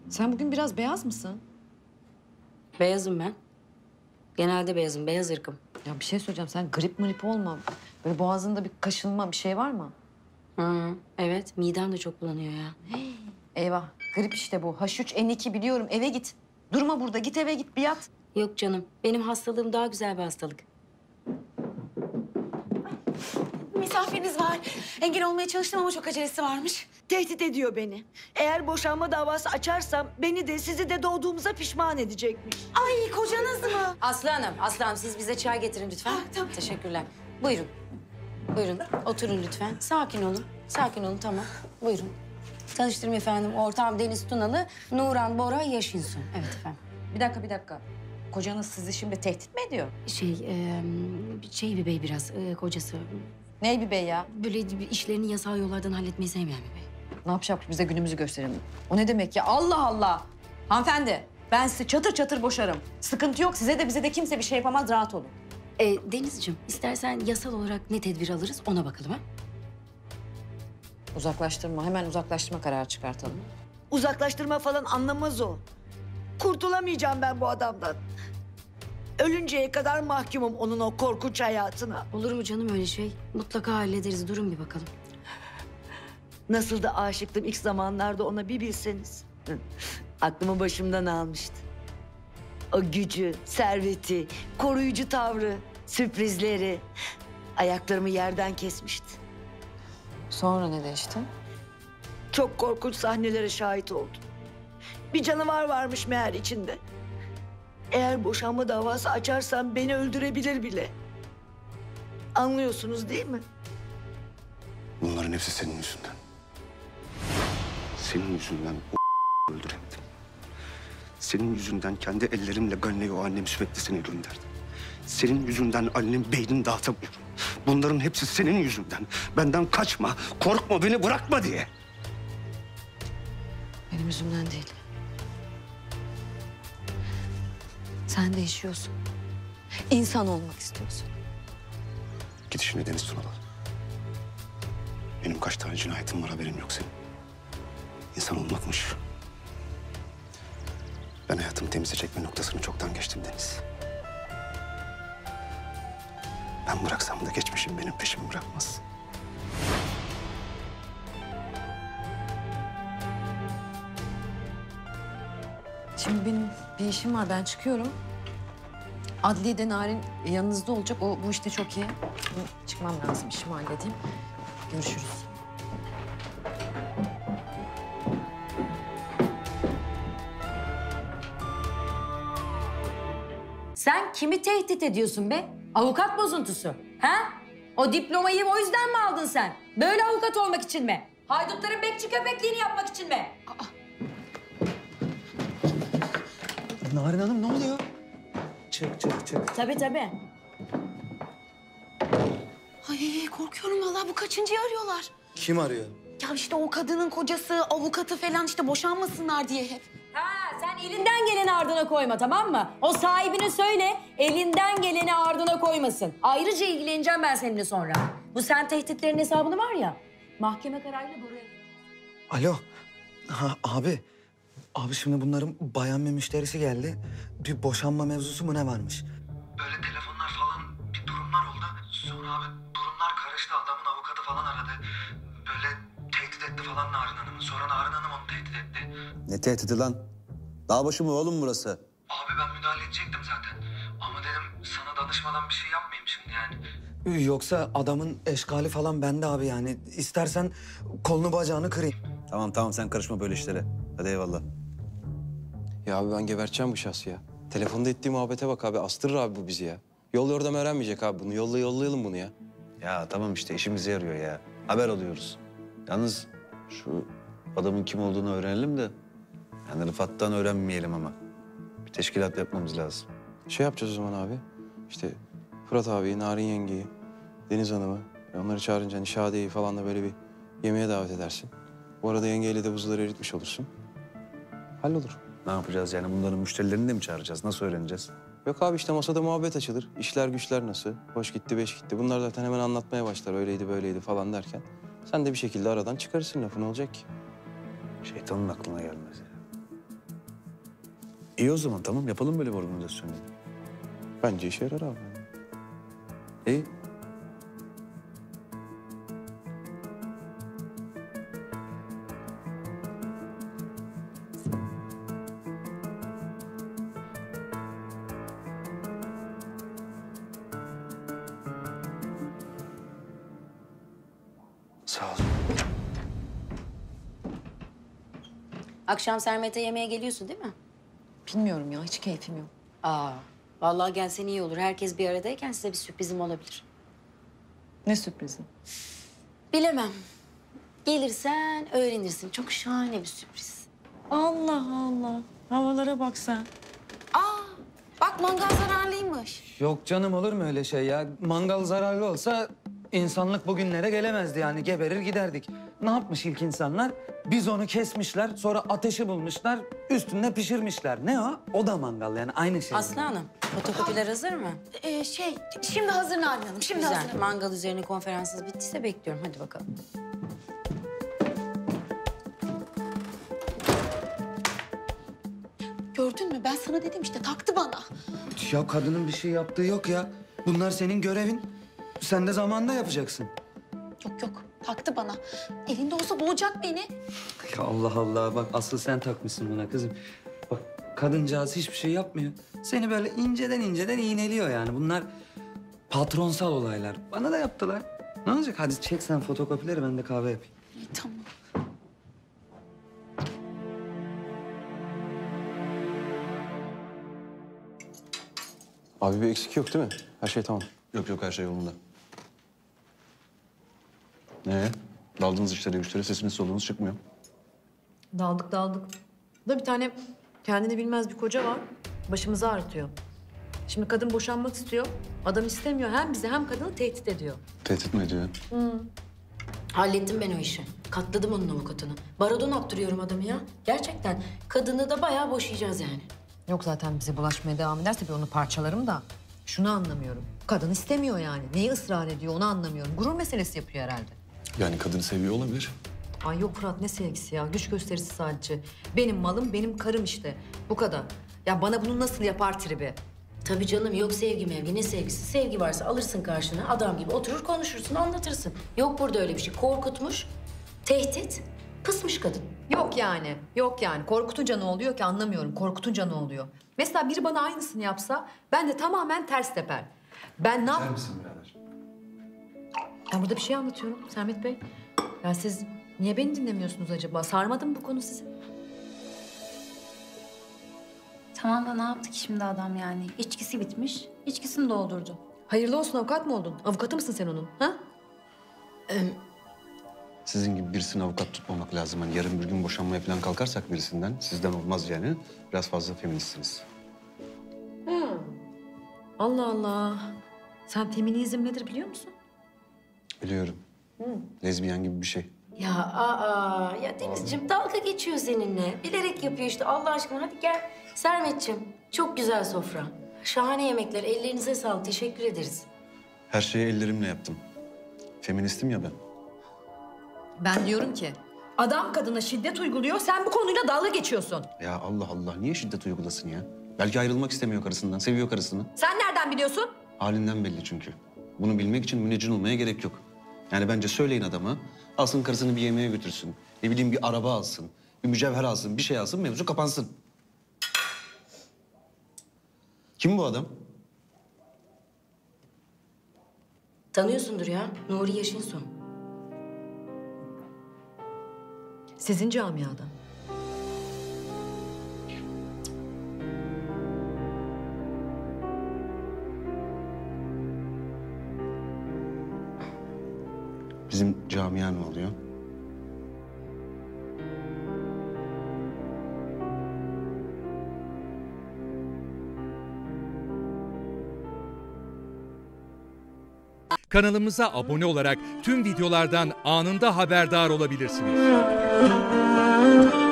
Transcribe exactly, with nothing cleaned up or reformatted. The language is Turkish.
Sen bugün biraz beyaz mısın? Beyazım ben. Genelde beyazım, beyaz ırkım. Ya bir şey söyleyeceğim. Sen grip mrip olma. Böyle boğazında bir kaşınma bir şey var mı? Hı, evet, midem de çok bulanıyor ya. Eyvah. Grip işte bu. H üç N iki biliyorum. Eve git. Durma burada. Git eve git bir yat. Yok canım, benim hastalığım daha güzel bir hastalık. Misafiriniz var. Engel olmaya çalıştım ama çok acelesi varmış. Tehdit ediyor beni. Eğer boşanma davası açarsam beni de sizi de doğduğumuza pişman edecekmiş. Ay kocanız mı? Aslı Hanım, Aslı Hanım siz bize çay getirin lütfen. Ha, tamam. Teşekkürler. Buyurun. Buyurun, oturun lütfen. Sakin olun, sakin olun tamam. Buyurun. Tanıştırayım efendim, ortağım Deniz Tunalı, Nuran Bora Yaşinsu. Evet efendim. Bir dakika bir dakika. Kocanız sizi şimdi tehdit mi ediyor? Şey, e, şey bir bey biraz, e, kocası. Ney bir bey ya? Böyle işlerini yasal yollardan halletmeyi sevmeyen bir bey. Ne yapacak bize günümüzü gösterelim. O ne demek ya? Allah Allah. Hanımefendi ben sizi çatır çatır boşarım. Sıkıntı yok. Size de bize de kimse bir şey yapamaz. Rahat olun. E, Denizciğim, istersen yasal olarak ne tedbir alırız ona bakalım ha? Uzaklaştırma. Hemen uzaklaştırma kararı çıkartalım. Uzaklaştırma falan anlamaz o. Kurtulamayacağım ben bu adamdan. Ölünceye kadar mahkumum onun o korkunç hayatına. Olur mu canım öyle şey? Mutlaka hallederiz. Durun bir bakalım. Nasıl da aşıktım ilk zamanlarda ona bir bilseniz. Hı. Aklımı başımdan almıştı. O gücü, serveti, koruyucu tavrı, sürprizleri. Ayaklarımı yerden kesmişti. Sonra ne değişti? Çok korkunç sahnelere şahit oldum. Bir canavar varmış meğer içinde. Eğer boşanma davası açarsam beni öldürebilir bile. Anlıyorsunuz değil mi? Bunların hepsi senin yüzünden. Senin yüzünden o öldüremedim. Senin yüzünden kendi ellerimle Galile'ye o annem süveklesini gönderdim. Senin yüzünden annem beynini dağıtamıyorum. Bunların hepsi senin yüzünden. Benden kaçma, korkma, beni bırakma diye. Benim yüzümden değil. Sen değişiyorsun. İnsan olmak istiyorsun. Git işine Deniz Tunalı. Benim kaç tane cinayetim var haberin yok senin. İnsan olmakmış. Ben hayatımı temize çekme noktasını çoktan geçtim Deniz. Ben bıraksam da geçmişim benim peşimi bırakmaz. Şimdi benim bir işim var. Ben çıkıyorum. Adliyede Narin yanınızda olacak. O bu işte çok iyi. Şimdi çıkmam lazım. İşimi halledeyim. Görüşürüz. Sen kimi tehdit ediyorsun be? Avukat bozuntusu. Ha? O diplomayı o yüzden mi aldın sen? Böyle avukat olmak için mi? Haydutların bekçi köpekliğini yapmak için mi? Narin Hanım ne oluyor? Çık çık çık. Tabii tabii. Ay korkuyorum vallahi bu kaçıncıyı arıyorlar. Kim arıyor? Ya işte o kadının kocası, avukatı falan işte boşanmasınlar diye hep. Ha sen elinden geleni ardına koyma tamam mı? O sahibine söyle elinden geleni ardına koymasın. Ayrıca ilgileneceğim ben seninle sonra. Bu sen tehditlerin hesabını var ya mahkeme kararıyla buraya. Alo. Ha, abi. Abi şimdi bunların bayan bir müşterisi geldi. Bir boşanma mevzusu mu ne varmış? Böyle telefonlar falan bir durumlar oldu. Sonra abi durumlar karıştı. Adamın avukatı falan aradı. Böyle tehdit etti falan Narin Hanım'ı. Sonra Narin Hanım onu tehdit etti. Ne tehdidi lan? Dağ başı mı oğlum burası? Abi ben müdahale edecektim zaten. Ama dedim sana danışmadan bir şey yapmayayım şimdi yani. Yoksa adamın eşkali falan bende abi yani. İstersen kolunu bacağını kırayım. Tamam tamam sen karışma böyle işlere. Hadi eyvallah. Ya abi ben geberteceğim bu şahsı ya. Telefonda ettiği muhabbete bak abi. Astırır abi bu bizi ya. Yol yordam öğrenmeyecek abi bunu. Yolla yollayalım bunu ya. Ya tamam işte işimize yarıyor ya. Haber alıyoruz. Yalnız şu adamın kim olduğunu öğrenelim de... yani Rıfat'tan öğrenmeyelim ama. Bir teşkilat yapmamız lazım. Şey yapacağız o zaman abi. İşte Fırat abi, Narin yengeyi, Deniz Hanım'ı... onları çağırınca hani Şadiye'yi falan da böyle bir yemeğe davet edersin. Bu arada yengeyle de buzları eritmiş olursun. Hallolur. Ne yapacağız yani bunların müşterilerini de mi çağıracağız? Nasıl öğreneceğiz? Yok abi işte masada muhabbet açılır. İşler güçler nasıl? Hoş gitti, beş gitti. Bunlar zaten hemen anlatmaya başlar. Öyleydi, böyleydi falan derken. Sen de bir şekilde aradan çıkarırsın lafı. Ne olacak ki? Şeytanın aklına gelmez ya. İyi o zaman tamam yapalım böyle bir organizasyonu. Bence işe yarar abi. İyi. Sağ ol. Akşam Sermet'e yemeğe geliyorsun değil mi? Bilmiyorum ya, hiç keyfim yok. Aa, vallahi gelsen iyi olur. Herkes bir aradayken size bir sürprizim olabilir. Ne sürprizi? Bilemem. Gelirsen öğrenirsin. Çok şahane bir sürpriz. Allah Allah. Havalara bak sen. Aa, bak mangal zararlıymış. Yok canım, olur mu öyle şey ya? Mangal zararlı olsa insanlık bugünlere gelemezdi yani. Geberir giderdik. Ne yapmış ilk insanlar? Biz onu kesmişler, sonra ateşi bulmuşlar, üstünde pişirmişler. Ne o? O da mangal yani, aynı şey. Aslı Hanım, fotokopiler hazır mı? Ee, şey, şimdi hazır Narin Hanım, şimdi Güzel. hazır. Mangal üzerine konferansınız bittiyse bekliyorum. Hadi bakalım. Gördün mü? Ben sana dedim işte, taktı bana. Ya kadının bir şey yaptığı yok ya. Bunlar senin görevin. Sen de zamanında yapacaksın. Yok yok, taktı bana. Elinde olsa boğacak beni. Ya Allah Allah, bak asıl sen takmışsın buna kızım. Bak kadıncağız hiçbir şey yapmıyor. Seni böyle inceden inceden iğneliyor yani. Bunlar patronsal olaylar. Bana da yaptılar. Ne olacak? Hadi çek sen fotokopileri, ben de kahve yapayım. İyi, tamam. Abi bir eksik yok değil mi? Her şey tamam. Yok yok her şey yolunda. Ne? Daldınız işlere güçlere sesiniz soluğunuz çıkmıyor. Daldık daldık. Da bir tane kendini bilmez bir koca var. Başımızı ağrıtıyor. Şimdi kadın boşanmak istiyor. Adam istemiyor. Hem bizi hem kadını tehdit ediyor. Tehdit mi ediyor? Hallettim ben o işi. Katladım onun avukatını. Barodon attırıyorum adamı ya. Gerçekten. Kadını da bayağı boşayacağız yani. Yok zaten bize bulaşmaya devam ederse bir onu parçalarım da. Şunu anlamıyorum. Kadın istemiyor yani. Neyi ısrar ediyor onu anlamıyorum. Gurur meselesi yapıyor herhalde. Yani kadını seviyor olabilir. Ay yok Fırat, ne sevgisi ya? Güç gösterisi sadece. Benim malım benim karım işte. Bu kadar. Ya bana bunu nasıl yapar tribi? Tabii canım, yok sevgi mevgi, ne sevgisi? Sevgi varsa alırsın karşına, adam gibi oturur konuşursun, anlatırsın. Yok burada öyle bir şey. Korkutmuş, tehdit, pısmış kadın. Yok yani. Yok yani. Korkutunca ne oluyor ki anlamıyorum. Korkutunca ne oluyor? Mesela biri bana aynısını yapsa ben de tamamen ters teper. Ben ne yap... misin birader? Ben burada bir şey anlatıyorum Sermet Bey. Ya siz niye beni dinlemiyorsunuz acaba? Sarmadı mı bu konu sizi? Tamam da ne yaptı ki şimdi adam yani? İçkisi bitmiş, içkisini doldurdu. Hayırlı olsun, avukat mı oldun? Avukatı mısın sen onun? Ha? Sizin gibi birisini avukat tutmamak lazım. Hani yarın bir gün boşanmaya falan kalkarsak birisinden, sizden olmaz yani. Biraz fazla feministsiniz. Allah Allah. Sen feminizm nedir biliyor musun? Biliyorum. Lezbiyen gibi bir şey. Ya aa, ya Denizciğim dalga geçiyor seninle. Bilerek yapıyor işte, Allah aşkına hadi gel. Sermetciğim, çok güzel sofra. Şahane yemekler, ellerinize sağlık, teşekkür ederiz. Her şeyi ellerimle yaptım. Feministim ya ben. Ben diyorum ki adam kadına şiddet uyguluyor, sen bu konuyla dalga geçiyorsun. Ya Allah Allah, niye şiddet uygulasın ya? Belki ayrılmak istemiyor karısından, seviyor karısını. Sen nereden biliyorsun? Halinden belli çünkü. Bunu bilmek için müneccin olmaya gerek yok. Yani bence söyleyin adama, alsın karısını bir yemeğe götürsün. Ne bileyim bir araba alsın, bir mücevher alsın, bir şey alsın, mevzu kapansın. Kim bu adam? Tanıyorsundur ya, Nuri Yeşilson. Sizin camiada. Bizim camia ne oluyor? Kanalımıza abone olarak tüm videolardan anında haberdar olabilirsiniz.